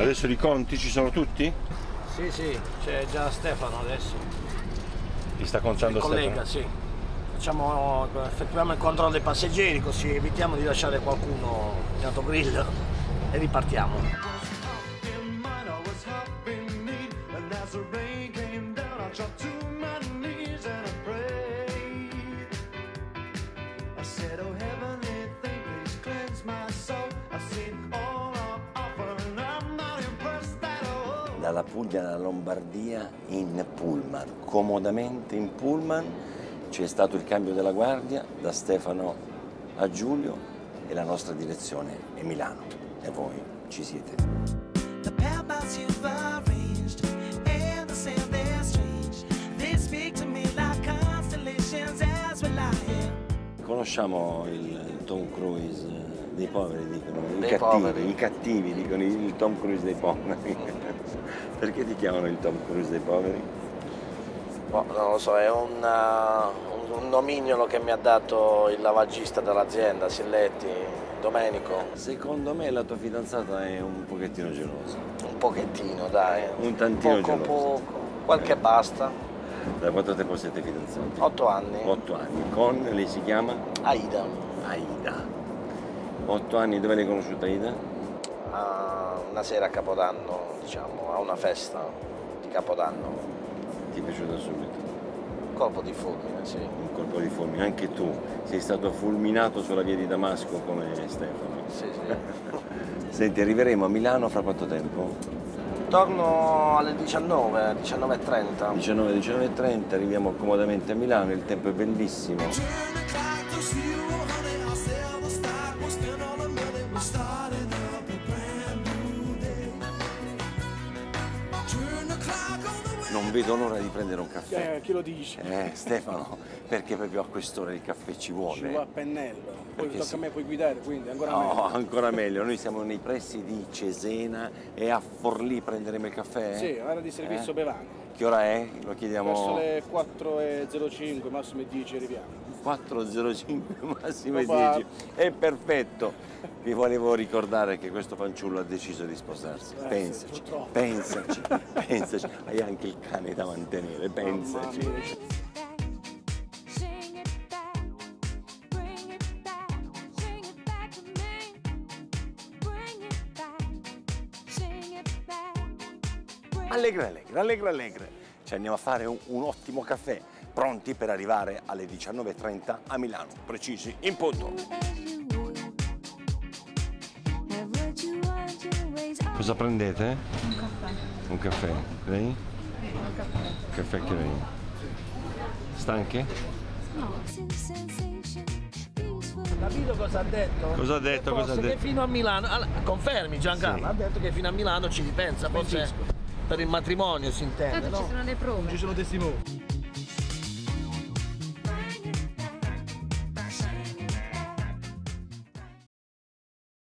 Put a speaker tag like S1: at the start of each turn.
S1: Adesso i conti ci sono tutti?
S2: Sì, sì, c'è già Stefano adesso.
S1: Ti sta contando
S2: il collega,
S1: Stefano?
S2: sì. Effettuiamo il controllo dei passeggeri, così evitiamo di lasciare qualcuno in autogrill e ripartiamo.
S3: Dalla Puglia alla Lombardia in pullman, comodamente in pullman. C'è stato il cambio della guardia da Stefano a Giulio e la nostra direzione è Milano e voi ci siete. Conosciamo il Tom Cruise dei poveri, dicono, i cattivi dicono il Tom Cruise dei poveri. Perché ti chiamano il Tom Cruise dei poveri?
S2: Boh, non lo so, è un nomignolo che mi ha dato il lavagista dell'azienda, Silletti, Domenico.
S3: Secondo me la tua fidanzata è un pochettino gelosa.
S2: Un pochettino, dai.
S3: Un tantino gelosa.
S2: Poco, qualche basta.
S3: Da quanto tempo siete fidanzati?
S2: 8 anni.
S3: 8 anni. Con, lei si chiama?
S2: Aida.
S3: Aida. 8 anni, dove l'hai conosciuta Aida?
S2: Una sera a Capodanno, diciamo, a una festa di Capodanno.
S3: Ti è piaciuta subito?
S2: Colpo di fulmine, sì.
S3: Un colpo di fulmine. Anche tu sei stato fulminato sulla via di Damasco come Stefano.
S2: Sì, sì.
S3: Senti, arriveremo a Milano fra quanto tempo?
S2: Torno alle 19, 19:30.
S3: 19:30, arriviamo comodamente a Milano, il tempo è bellissimo. Non vedo l'ora di prendere un caffè.
S4: Chi lo dice?
S3: Stefano, perché proprio a quest'ora il caffè ci vuole.
S4: Ci va a pennello. Poi
S3: Perché
S4: tocca
S3: sì.
S4: a me poi guidare, quindi ancora
S3: No,
S4: meglio.
S3: ancora meglio. Noi siamo nei pressi di Cesena e a Forlì prenderemo il caffè?
S4: Sì, ora di servizio bevande.
S3: Che ora è? Lo chiediamo.
S4: Verso le 4:05, massimo 10 arriviamo.
S3: 4:05, massimo
S4: Papà.
S3: 10. È perfetto. Vi volevo ricordare che questo fanciullo ha deciso di sposarsi. Pensaci,
S4: sì, purtroppo.
S3: pensaci, pensaci. Hai anche il cane da mantenere, pensaci.
S4: Mamma mia.
S3: Allegra, allegra, allegra, allegra. Ci andiamo a fare un ottimo caffè, pronti per arrivare alle 19:30 a Milano, precisi, in punto. Cosa prendete?
S5: Un caffè.
S3: Un caffè. Lei?
S5: Un caffè.
S3: Caffè anche lei. Stanche?
S5: No.
S2: Capito cosa ha detto?
S3: Cosa ha detto? Cosa ha
S2: Che
S3: detto?
S2: fino a Milano, confermi Giancarlo,
S3: Sì.
S2: ha detto che fino a Milano ci ripensa, forse per il matrimonio si intende,
S5: Tanto
S2: no?
S5: ci sono le prove.
S4: Ci sono testimoni.